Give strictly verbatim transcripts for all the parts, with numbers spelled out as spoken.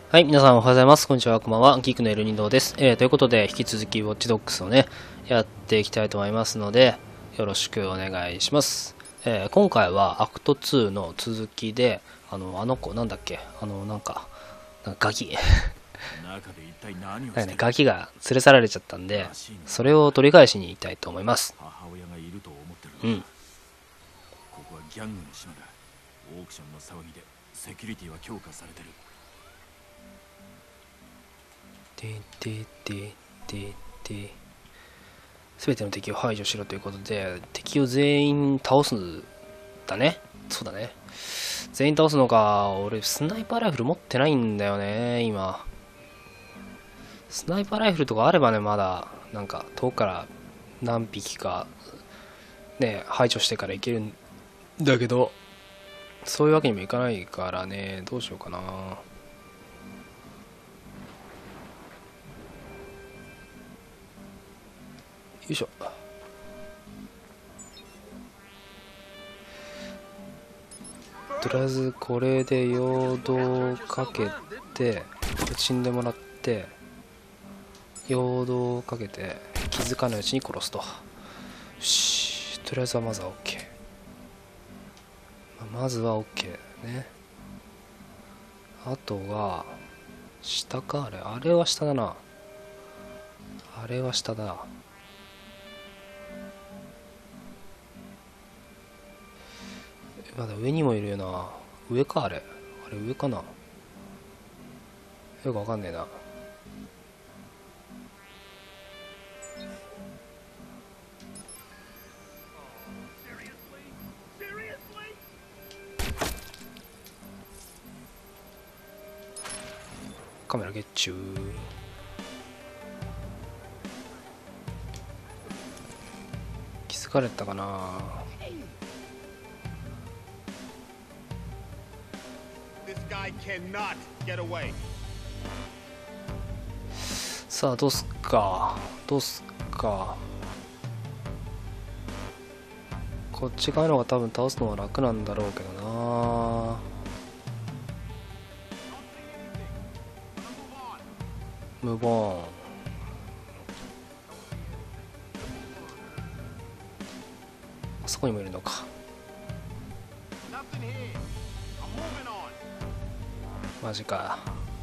はい、皆さんおはようございます。こんにちは、こんばんは。ギークのエルニンドです。えー、ということで、引き続きウォッチドッグスをね、やっていきたいと思いますので、よろしくお願いします。えー、今回はアクトツーの続きで、あの、あの子、なんだっけ、あの、なんか、なんかガキ。なんかね、ガキが連れ去られちゃったんで、それを取り返しに行きたいと思います。うん。 ここはギャングの島だ。オークションの騒ぎでセキュリティは強化されてる。 ででででで全ての敵を排除しろということで、敵を全員倒すんだね。そうだね。全員倒すのか。俺スナイパーライフル持ってないんだよね今。スナイパーライフルとかあればね、まだなんか遠くから何匹かね排除してからいけるんだけど、そういうわけにもいかないからね、どうしようかな。よいしょ。とりあえずこれで陽動かけて死んでもらって、陽動かけて気づかないうちに殺すと。よし、とりあえずはまずは OK、 まずは OK ね。あとは下か。あれあれは下だな。あれは下だ。まだ上にもいるよな。上か。あれあれ上かな。よくわかんねえな。カメラゲッチュー。気づかれたかな。さあどうすっかどうすっか。こっち側の方が多分倒すのは楽なんだろうけどな。ムーブオン。あそこにもいるのか。マジか。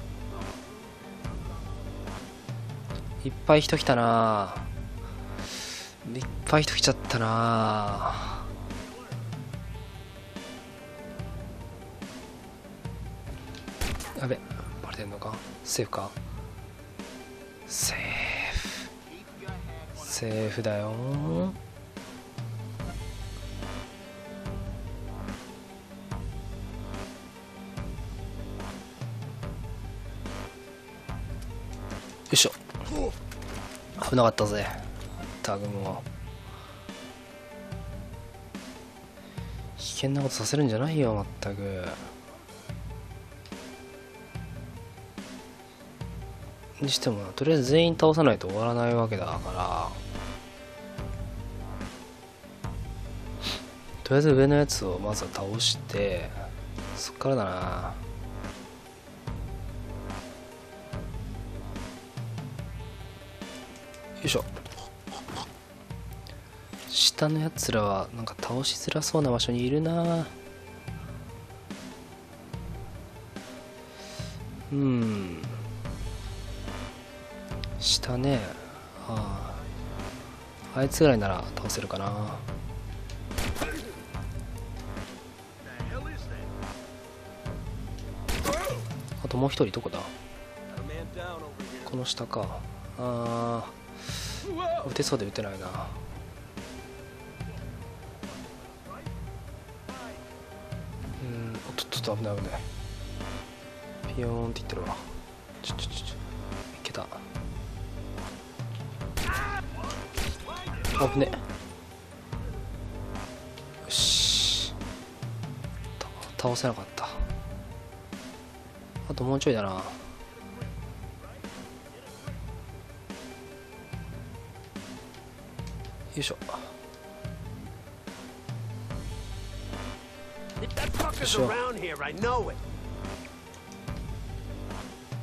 いっぱい人来たな。いっぱい人来ちゃったな。やべ、バレてんのか。セーフか。セーフセーフだよ。よいしょ。危なかったぜタグも。危険なことさせるんじゃないよまったく。にしてもとりあえず全員倒さないと終わらないわけだから、とりあえず上のやつをまずは倒して、そっからだな。よいしょ。下のやつらはなんか倒しづらそうな場所にいるな。うん、下ね。ああ、あいつぐらいなら倒せるかな。あともう一人どこだ。この下か。ああ、打てそうで打てないな。うん、おっとっとっと危ない危ない。ピヨーンっていってるわ。ちょちょちょちょ、いけた。危ね。よし、倒せなかった。あともうちょいだな。よいしょ。よいしょ。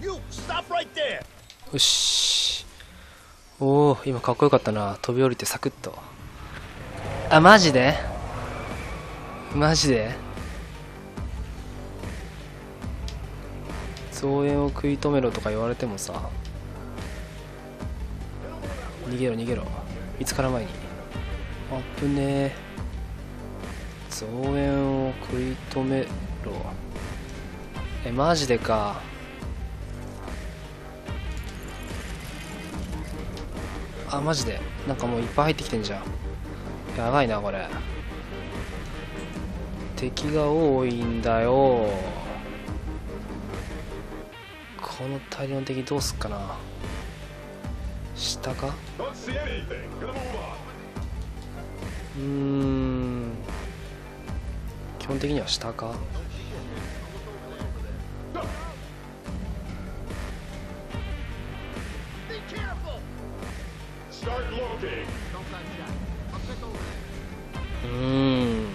よし。おお、今かっこよかったな。飛び降りてサクッと。あ、マジでマジで増援を食い止めろとか言われてもさ、逃げろ逃げろ、見つからん前に。あっぶねえ。増援を食い止めろ。え、マジでか。あ、マジでなんかもういっぱい入ってきてんじゃん。やばいなこれ。敵が多いんだよ。この大量の敵どうすっかな。下か。うーん、基本的には下か。うーん、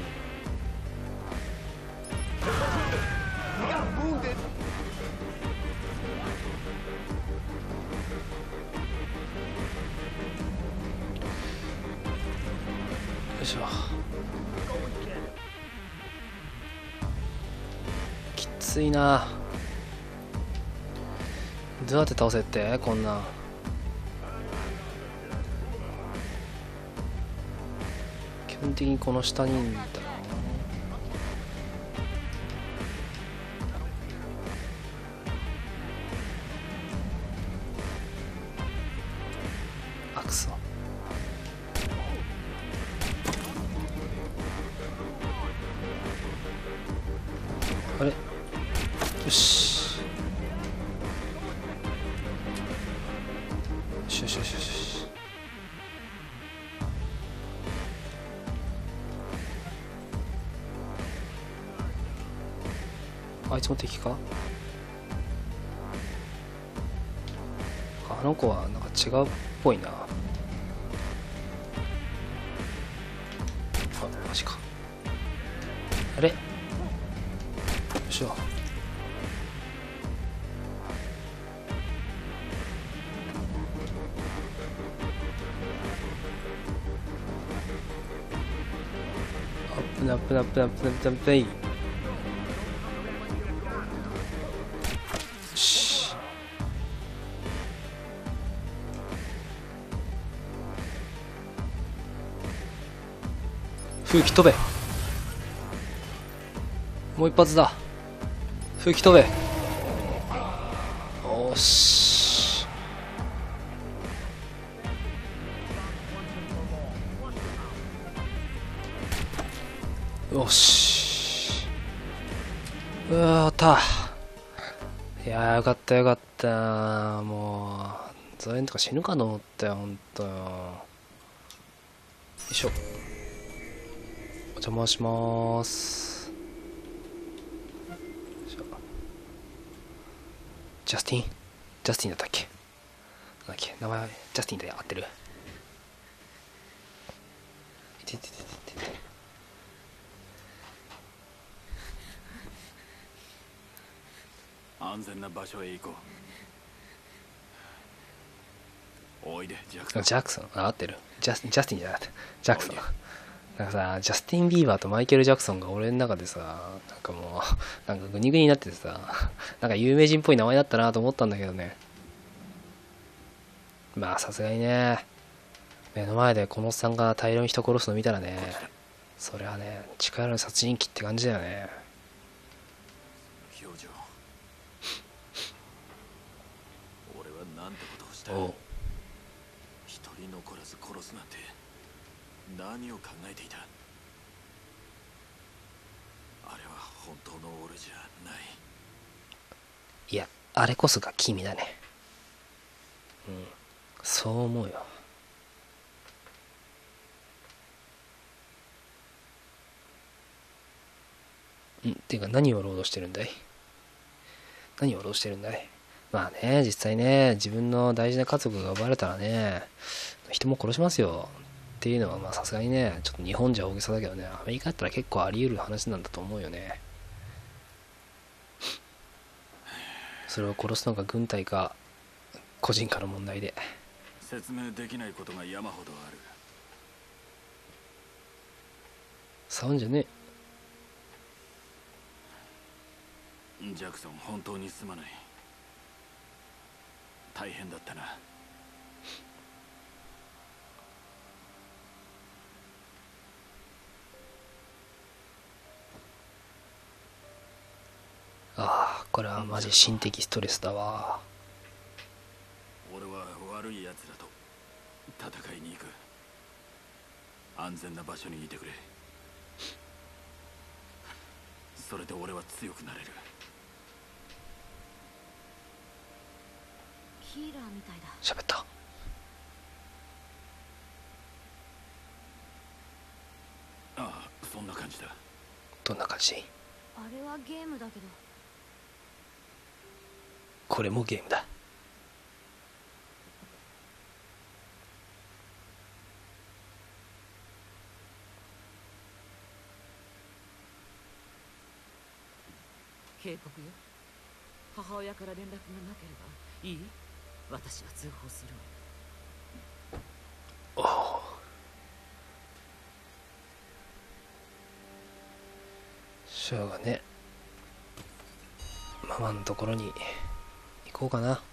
よいしょ。きついな。どうやって倒せってこんなん。基本的にこの下にいんだな。あ、くそ。あれ、よしよしよしよしよし。あいつも敵か。あの子はなんか違うっぽいな。あ、マジか。あれ、よいしょ。アップナップナップナップナップナップナップ。風紀飛べ。もう一発だ。風紀飛べ。おし。よし。うわー、終わった。いやー、よかったよかった。もう増援とか死ぬかと思ったよ、ほんとよ。よいしょ。お邪魔しまーす。ジャスティンジャスティンだったっけ。なんだっけ名前。ジャスティンで合ってる。いててててて。 安全な場所へ行こう。おいでジャクソン。 ジャクソン、あ、合ってる。ジャス、ジャスティンじゃなくてジャクソン。なんかさ、ジャスティン・ビーバーとマイケル・ジャクソンが俺の中でさ、なんかもうなんかグニグニになっててさ、なんか有名人っぽい名前だったなと思ったんだけどね。まあさすがにね、目の前でこのおっさんが大量に人殺すの見たらね、それはね、力のある殺人鬼って感じだよね。 表情。俺はなんてことをした。 おう、 一人残らず殺すなんて何を考えていた。あれは本当の俺じゃない。 いや、あれこそが君だね。うん、そう思うよ。うん、っていうか何を労働してるんだい。何を労働してるんだい。まあね、実際ね、自分の大事な家族が奪われたらね、人も殺しますよっていうのはまあさすがにね、ちょっと日本じゃ大げさだけどね、アメリカだったら結構あり得る話なんだと思うよね。 それを殺すのが軍隊か個人かの問題で。 説明できないことが山ほどある。 触んじゃねジャクソン、本当にすまない。大変だったな。 ああ、これはマジ心的ストレスだわ。 俺は悪い奴らと戦いに行く。安全な場所にいてくれ。それで俺は強くなれる。 ヒーラーみたいだ。 喋った。 ああ、そんな感じだ。 どんな感じ？ あれはゲームだけど。 これもゲームだ。 警告よ。母親から連絡がなければいい？私は通報するわ。 おお。しょうがね。ママのところに行こうかな。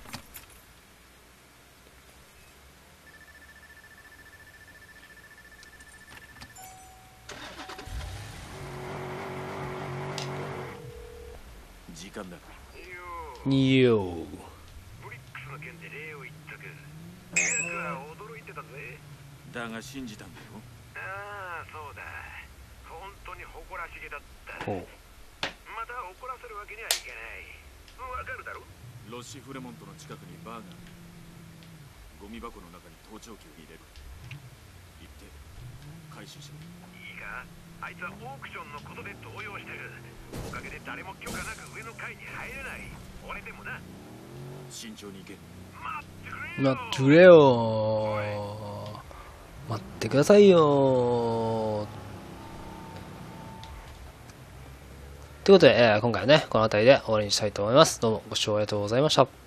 時間だ。 によー。 ブリックスの件で礼を言っとく。ジャックは驚いてたぜ。 だが信じたんだよ。 ああ、そうだ。本当に誇らしげだった。 ほう。 また怒らせるわけにはいけない。わかるだろ？ ロッシ・フレモントの近くにバーがある。ゴミ箱の中に盗聴器を入れる。行って回収しろ。 いいか？あいつはオークションのことで動揺してる。おかげで誰も許可なく上の階に入れない。俺でもな。 慎重に行け。 待ってくれよ。 待ってくれよー。待ってくださいよー。ということで、えー今回はね、この辺りで終わりにしたいと思います。どうもご視聴ありがとうございました。